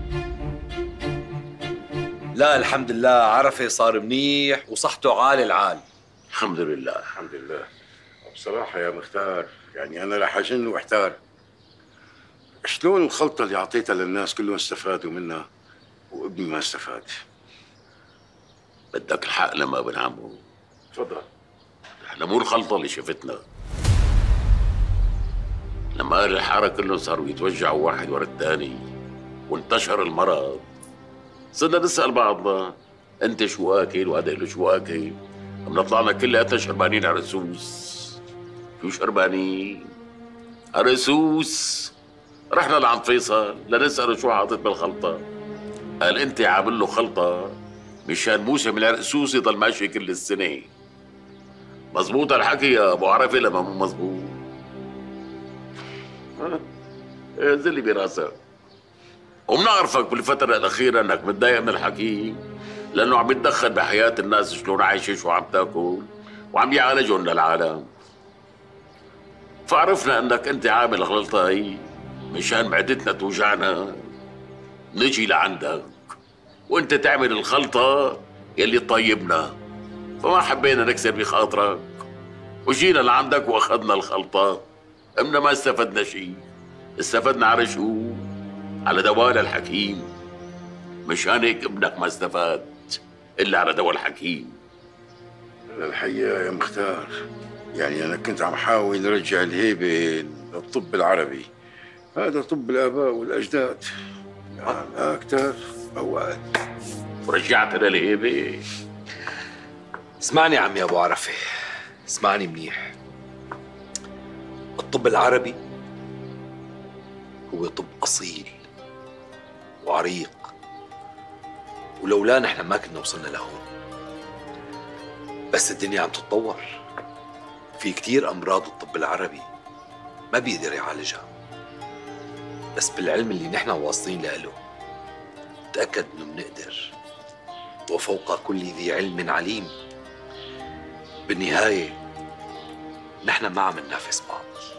لا الحمد لله، عرفه صار منيح وصحته عال العال. الحمد لله الحمد لله. بصراحة يا مختار يعني أنا رح أجن واحتار. شلون الخلطة اللي أعطيتها للناس كلهم استفادوا منها وابني ما استفاد؟ بدك الحق لما ابن عمو. تفضل. احنا مو الخلطة اللي شفتنا. لما أهل الحارة كلهم صاروا يتوجعوا واحد ورا الثاني وانتشر المرض، صرنا نسأل بعضنا أنت شو واكل وهذا شو واكل؟ بنطلعنا كلياتنا شربانين عرسوس. شو شربانين؟ عرسوس. رحنا لعند فيصل لنسأله شو حاطط بالخلطة. قال أنت عامل له خلطة مشان موسم العرقسوس يضل ماشي كل السنة. مزبوط الحكي يا أبو عرفة لما مو مزبوط؟ زلي براسك. وبنعرفك بالفترة الأخيرة إنك متضايق من الحكي لأنه عم يتدخل بحياة الناس، شلون عايشة، شو عم تاكل، وعم يعالجهم للعالم. فعرفنا إنك أنت عامل الغلطة هي مشان معدتنا توجعنا نجي لعندك وأنت تعمل الخلطة يلي تطيبنا، فما حبينا نكسر بخاطرك وجينا لعندك وأخذنا الخلطة. إمنا ما استفدنا شيء، استفدنا على شو؟ على دواء الحكيم. مشان هيك ابنك ما استفاد إلا على دواء الحكيم. الحقيقة يا مختار يعني أنا كنت عم حاول أرجع الهيبة للطب العربي، هذا طب الآباء والأجداد، لا أكثر أو أقل. ورجعت للهيبة. اسمعني يا عمي أبو عرفة، اسمعني منيح. الطب العربي هو طب أصيل وعريق، ولولا نحن ما كنا وصلنا لهون. بس الدنيا عم تتطور، في كتير أمراض الطب العربي ما بيقدر يعالجها، بس بالعلم اللي نحن واصلين له تأكد إنه بنقدر، وفوق كل ذي علم عليم. بالنهاية نحن ما عم ننافس بعض،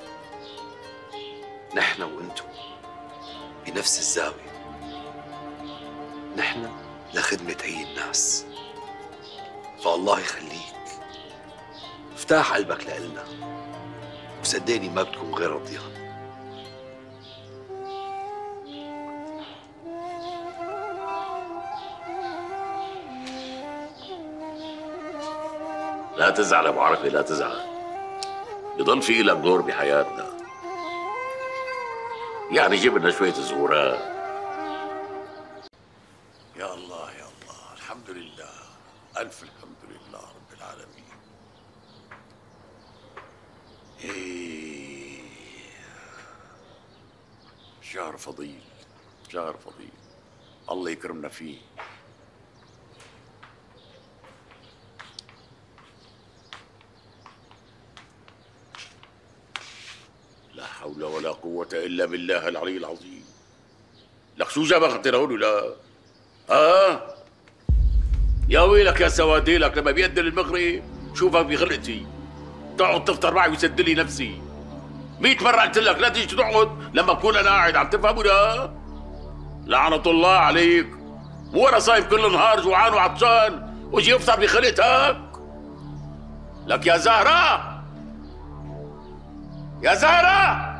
نحن وانتو بنفس الزاوية، نحن لخدمة هي الناس. فالله يخليك افتح قلبك لإلنا، وصدقني ما بتكون غير رضيان. لا تزعل ابو عرفه، لا تزعل، بضل في لك دور بحياتنا. يعني جيب لنا شويه زهورات. يا الله يا الله، الحمد لله، الف الحمد لله رب العالمين. إيه. شهر فضيل، شهر فضيل، الله يكرمنا فيه. لا حول ولا قوة إلا بالله العلي العظيم. لك شو جابك انت لهون ولا؟ يا ويلك يا سواديلك، لما بيأذن المغرب شوفك بغرقتي تقعد تفطر معي ويسد لي نفسي. 100 مرة قلت لك لا تيجي تقعد لما بكون أنا قاعد، عم تفهم ولا؟ لعنة الله عليك، مو أنا صايم كل النهار جوعان وعطشان وجي يفطر بخلقتك؟ لك يا زهرة، يا زهرة،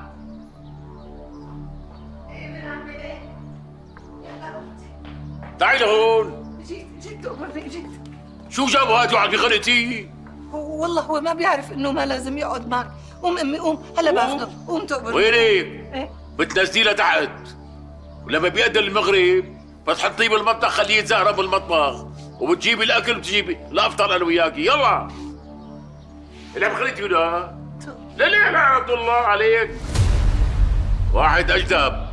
تعي لهون. جيت تقبرني، جيت. شو جابوا هاد يقعد بخلقتي؟ والله هو ما بيعرف انه ما لازم يقعد معك. قوم امي قوم، هلا باخده. قوم تقبرني. وينك؟ ايه؟ بتنزليه لتحت، ولما بيأذن المغرب بتحطيه بالمطبخ، خليه يتزهرب بالمطبخ، وبتجيبي الاكل وبتجيبي لا افطر انا وياكي. يلا اللي بخليتي ولا لا لا لعنة الله عليك، واحد اجدب.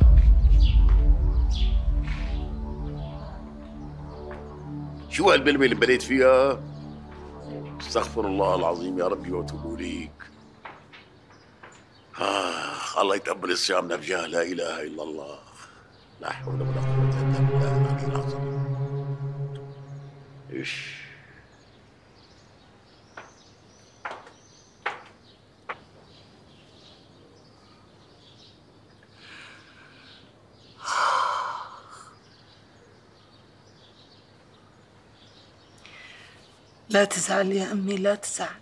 شو هالبلمه اللي بنيت فيها؟ استغفر الله العظيم يا ربي واتوب اليك. الله يتقبل صيامنا بجاه لا اله الا الله. لا حول ولا قوه الا بالله العلي العظيم. ايش لا تزعل يا أمي، لا تزعل.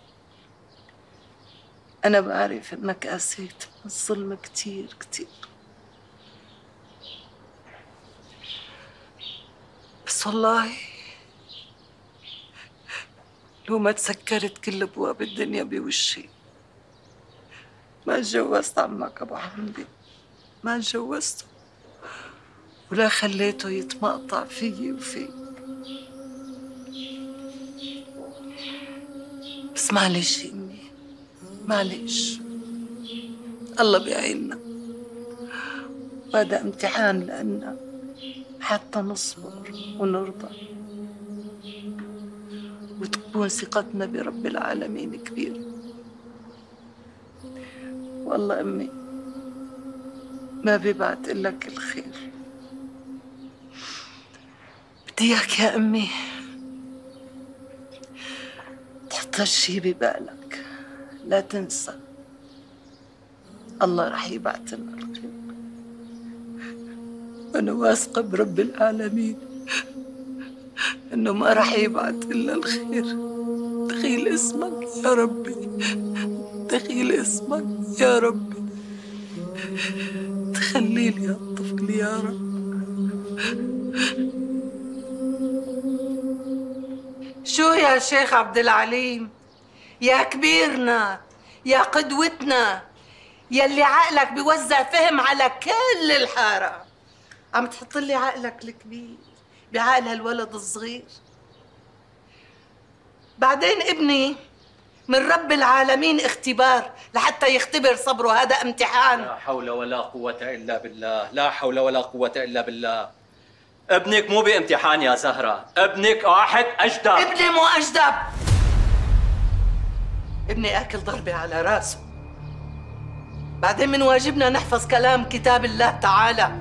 أنا بعرف إنك قاسيت من الظلم كتير كتير، بس والله لو ما تسكرت كل أبواب الدنيا بوشي ما اتجوزت عمك أبو حمدي، ما اتجوزته ولا خليته يتمقطع فيي وفيك. بس معلش يا أمي، معلش، الله بيعيننا، وهذا امتحان لنا حتى نصبر ونرضى وتكون ثقتنا برب العالمين كبيرة. والله أمي ما بيبعت إلك الخير. بدي إياك يا أمي تحط هالشي ببالك، لا تنسى الله رح يبعت لنا الخير، وأنا واثقة برب العالمين إنه ما رح يبعت إلا الخير. دخيل اسمك يا ربي، دخيل اسمك يا ربي، تخلي لي الطفل يا رب. شو يا شيخ عبد العليم، يا كبيرنا، يا قدوتنا، يلي عقلك بيوزع فهم على كل الحارة، عم تحط لي عقلك الكبير بعقل هالولد الصغير؟ بعدين ابني من رب العالمين اختبار لحتى يختبر صبره، هذا امتحان. لا حول ولا قوة إلا بالله، لا حول ولا قوة إلا بالله. ابنك مو بامتحان يا زهرة، ابنك واحد أجدب. ابني مو أجدب، ابني أكل ضربة على راسه. بعدين من واجبنا نحفظ كلام كتاب الله تعالى،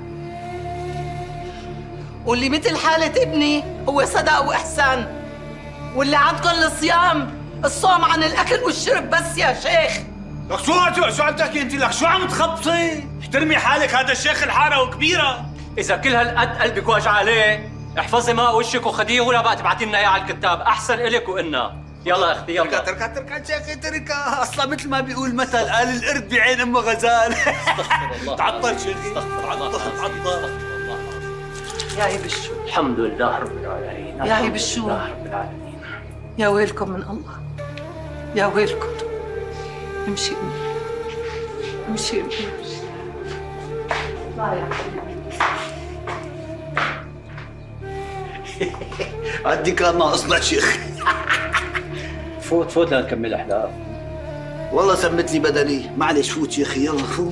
واللي مثل حالة ابني هو صدق وإحسان، واللي عندكم الصيام الصوم عن الأكل والشرب بس يا شيخ. لك شو عم تحكي انت؟ لك شو عم تخبصي؟ احترمي حالك، هذا الشيخ الحارة وكبيرة. إذا كل هالقد قلبك واجع عليه، احفظي ماء وشك وخديه ولا بقى تبعتي لنا إياه على الكتاب، أحسن إلك وإلنا. يلا أختي يلا. تركها شيخي تركها، أصلا مثل ما بيقول مثل قال القرد بعين أم غزال. استغفر الله. تعطل شيخي، استغفر الله. تعطل. يا عيب الشو، الحمد لله رب العالمين. يا عيب الشو، الحمد لله رب العالمين. يا ويلكم من الله، يا ويلكم. امشي امشي امشي. عندي كان ناقصنا شيخ. فوت لنكمل أحلام. والله سمت لي بدني، معلش فوت شيخي، يلا فوت.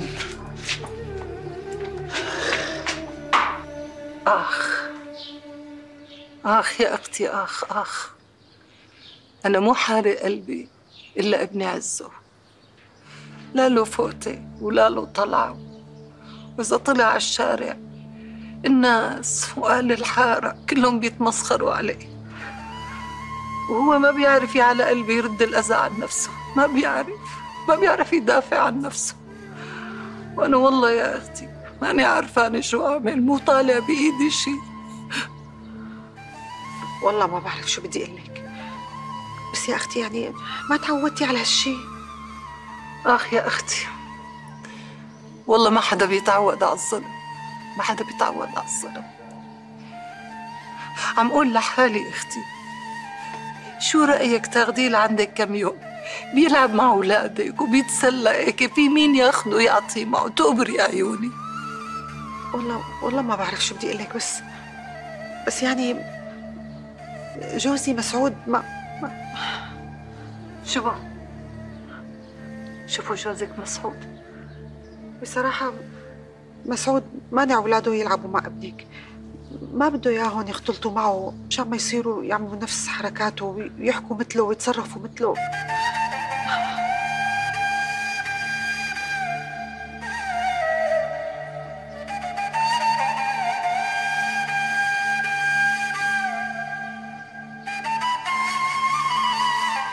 آخ يا أختي، آخ، أنا مو حارق قلبي إلا ابني عزه، لا له فوتة ولا له طلعة، وإذا طلع على الشارع الناس وأهل الحارة كلهم بيتمسخروا عليه، وهو ما بيعرف على قلبي يرد الأذى عن نفسه، ما بيعرف يدافع عن نفسه. وأنا والله يا أختي ماني عارفانة شو أعمل، مو طالع بإيدي شيء. والله ما بعرف شو بدي أقول لك، بس يا أختي يعني ما تعودتي على هالشي. آخ يا أختي، والله ما حدا بيتعود على الظلم، ما حدا بيتعود على الظلم. عم قول لحالي أختي، شو رأيك تاخديه لعندك كم يوم بيلعب مع أولادك وبيتسلى هيك، في مين ياخده يعطيه معه؟ تقبري عيوني. والله ما بعرف شو بدي أقول لك، بس يعني جوزي مسعود ما شوفوا جوزك مسعود، بصراحة مسعود مانع أولاده يلعبوا مع ابنك، ما بده إياهم يختلطوا معه مشان ما يصيروا يعملوا نفس حركاته ويحكوا مثله ويتصرفوا مثله.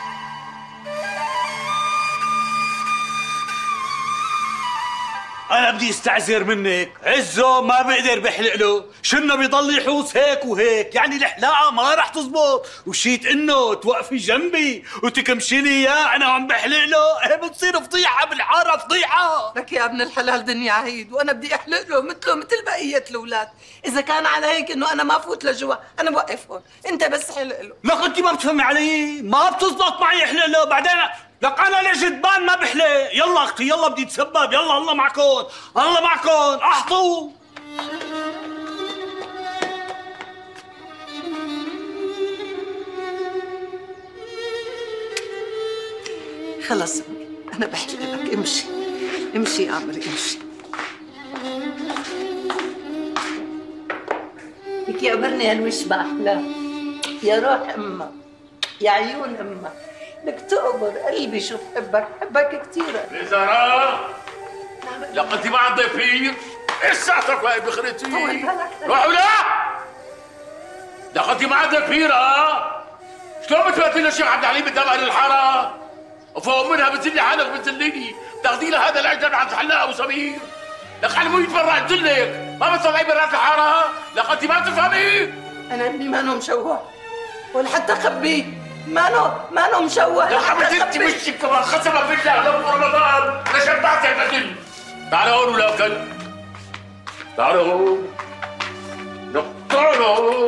أنا بدي استعذر منك، عزه ما بقدر بحلق له، شنو بيضل يحوس هيك وهيك، يعني الحلاقه ما رح تزبط، وشيت انه توقفي جنبي وتكمشي لي اياه انا عم بحلق له، هي بتصير فضيحه بالحاره فضيحه. لك يا ابن الحلال دنيا عيد، وانا بدي احلق له مثل بقيه الاولاد، اذا كان على هيك انه انا ما فوت لجوا، انا بوقف هون، انت بس حلق له. لك انت ما بتفهمي علي، ما بتزبط معي احلق له، بعدين لك انا لجدبان ما بحلق. يلا اختي يلا بدي اتسبب، يلا الله معكم الله معكم، احطوا. خلص انا بحلق لك، امشي امشي يا عمري امشي. لك يا امرني هالوش باحلى، يا روح امك، يا عيون امك، لك تقبر قلبي شو بحبك كثير. يا زهراء لك انت ما عندك ضيفين؟ ايش ساعتك واقف بخرتي؟ روحوا لا لك انت ما عندك بيرة؟ شلون بتبدل الشيخ عبد الحليم قدام اهل الحاره؟ وفوق منها بتزلي حالك بتزليني، بتاخذي لها هذا العجل عند حلاق ابو سمير. لك علموا يتبرع بزلك، ما بتطلعي برات الحاره؟ لك انت ما بتفهمي؟ انا ابني مانو مشوه ولا حتى خبيه، مانو مشوه. لك حبيبتي وشك كمان قسما بالله لو رمضان لشبعت البدل. تعال هون ولا كلب، تعال هون، تعال هون،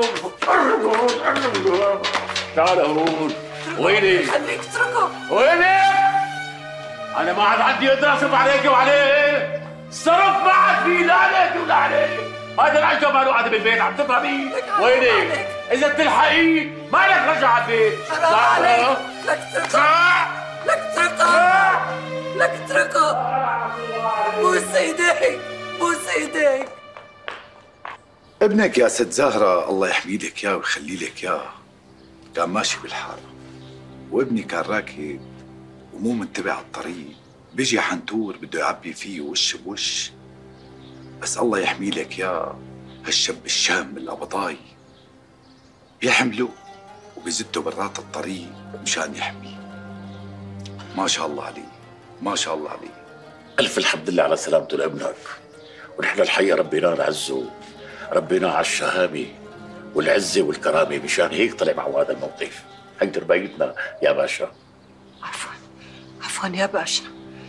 تعال هون. وينك؟ خليك اتركه. وينك؟ أنا ما عاد عندي قدرة أصرف عليك وعليه، صرف ما عاد في لا عليك ولا عليك، هذا العجة ما له قاعدة بالبيت عم تفهمي؟ وينك؟ إذا بتلحقي ما لك رجع على البيت. حرام عليك، لك اتركه، لك اتركه، لك اتركه، بوس ايديك، بوس ايديك. ابنك يا ست زهرة الله يحمي لك اياه ويخلي لك اياه كان ماشي بالحارة، وابني كان راكب ومو منتبه على الطريق، بيجي حنتور بده يعبي فيه وش بوش، بس الله يحمي لك اياه هالشاب الشام القبضاي بيحمله وبيزته برات الطريق مشان يحميه. ما شاء الله عليه، ما شاء الله عليه. ألف الحمد لله على سلامته لابنك، ونحن الحقيقة ربيناه نعزه، ربيناه على الشهامة والعزة والكرامة، مشان هيك طلع معه هذا الموقف. هي تربيتنا يا باشا. عفوا يا باشا،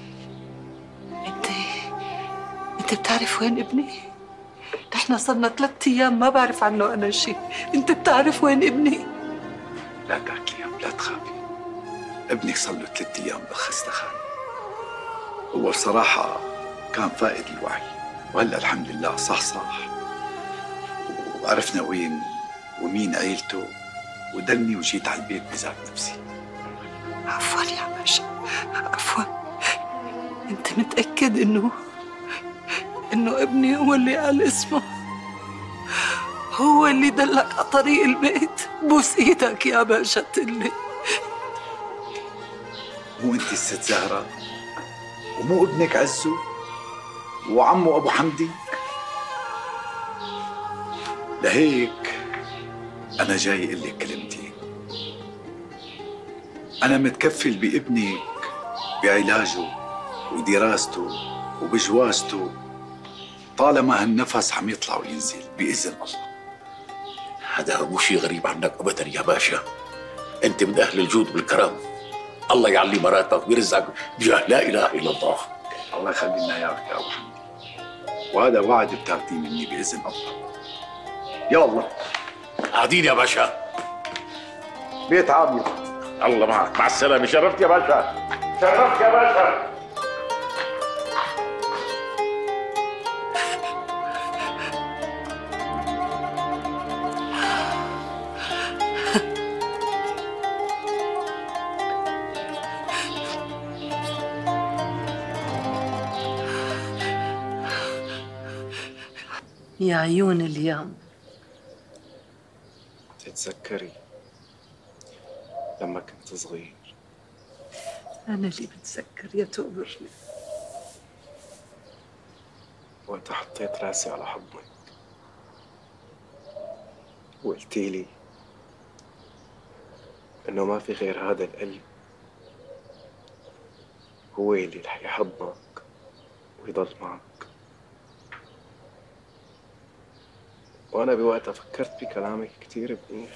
انت بتعرف وين ابني؟ نحن صرنا 3 أيام ما بعرف عنه انا شيء، انت بتعرف وين ابني؟ لا تاكلي لا تخافي، ابنك صار له 3 أيام بالخستخانة. هو بصراحة كان فائد الوعي، وهلا الحمد لله صح وعرفنا وين ومين عيلته، ودلني وجيت على البيت بذات نفسي. عفوا يا باشا، عفوا. انت متأكد انه ابني هو اللي قال اسمه؟ هو اللي دلك على طريق البيت؟ بوس ايدك يا باشا تقلي. مو انت الست زهرة ومو ابنك عزو وعمه ابو حمدي؟ لهيك انا جاي اقول لك كلمتين. انا متكفل بابنك بعلاجه ودراسته وبجوازته طالما هالنفس عم يطلع وينزل بإذن الله. هذا مو شيء غريب عنك ابدا يا باشا، انت من اهل الجود والكرم، الله يعلي مراتبك ويرزقك بجاه لا اله الا الله. الله يخلي لنا اياك يا ابو حمدي، وهذا وعد بتاخذيه مني باذن الله. يا الله قاعدين يا باشا. بيت عامر. الله معك، مع السلامه. شرفت يا باشا، شرفت يا باشا. يا عيون اليوم. تتذكري لما كنت صغير؟ أنا اللي بتذكر يا تقبرني. وقت حطيت راسي على حضنك وقلتي لي إنه ما في غير هذا القلب هو اللي رح يحضنك ويضل معك. وأنا بوقتها فكرت بكلامك كتير منيح،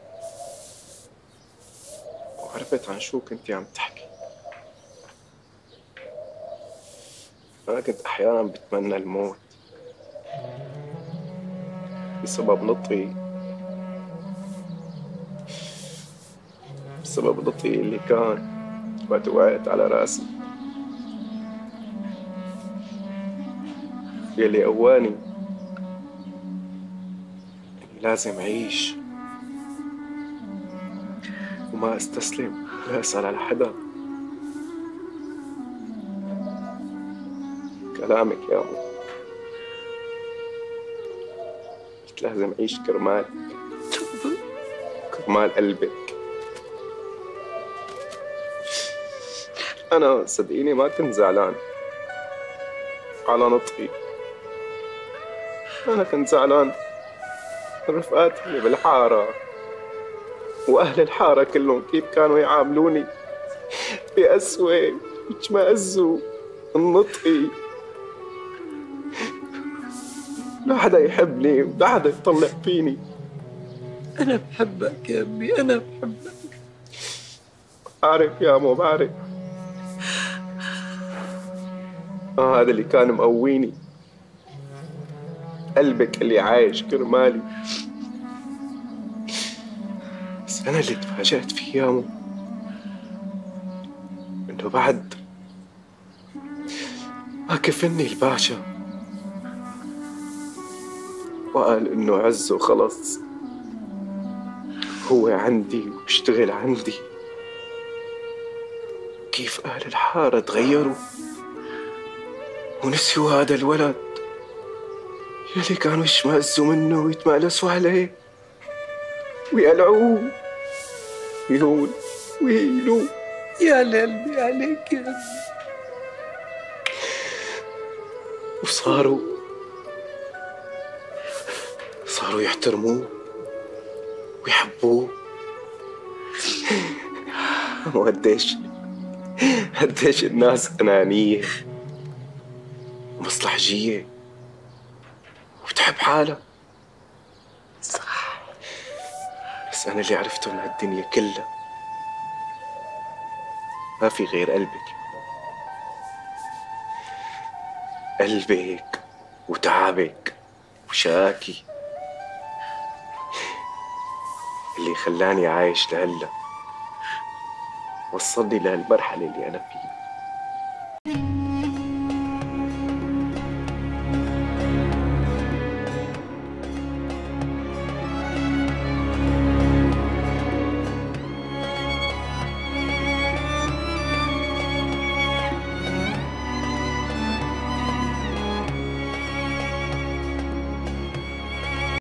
وعرفت عن شو كنتي عم تحكي. أنا كنت أحياناً بتمنى الموت بسبب نطقي اللي كان وقت وقعت على راسي، يلي قواني إني لازم أعيش وما أستسلم ولا أسأل على حدا. كلامك يا أمي، قلت لازم أعيش كرمال قلبك. أنا صدقيني ما كنت زعلان على نطقي، أنا كنت زعلان من رفقاتي اللي بالحارة وأهل الحارة كلهم كيف كانوا يعاملوني بقسوة ويتمأزوا من نطقي. لا حدا يحبني ولا حدا يطلع فيني. أنا بحبك يا أمي، أنا بحبك. بعرف يا أمو، بعرف. هذا اللي كان مقويني، قلبك اللي عايش كرمالي. بس أنا اللي تفاجأت فيه يا أمو إنه بعد ما كفني الباشا وقال إنه عزه خلص هو عندي واشتغل عندي، كيف أهل الحارة تغيروا ونسيوا هذا الولد يلي كانوا يشمئزوا منه ويتمالسوا عليه ويقلعوه ويهون ويهينوه. يا لقلبي عليك يا أمي. وصاروا يحترموه ويحبوه. وقديش الناس أنانية ومصلحجية وبتحب حالها. صح. بس أنا اللي عرفته من هالدنيا كلها ما في غير قلبك وتعبك وشاكي اللي خلاني عايش لهلا، وصلني لهالمرحلة اللي أنا فيها.